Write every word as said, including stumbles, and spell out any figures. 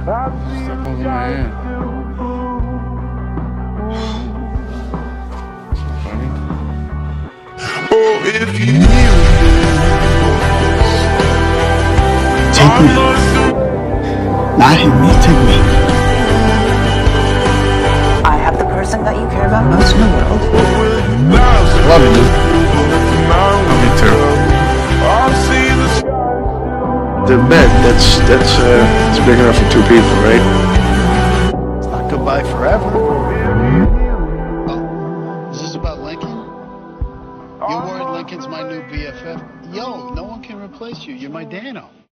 Step over my hand. So funny. Oh, if you Take me. Not hit me, take me. I have the person that you care about most in the world. Love you, dude. Love you too. The bed, that's that's uh, it's big enough for two people, right? It's not goodbye forever. Oh, is this about Lincoln? You're worried Lincoln's my new B F F? Yo, no one can replace you. You're my Dano.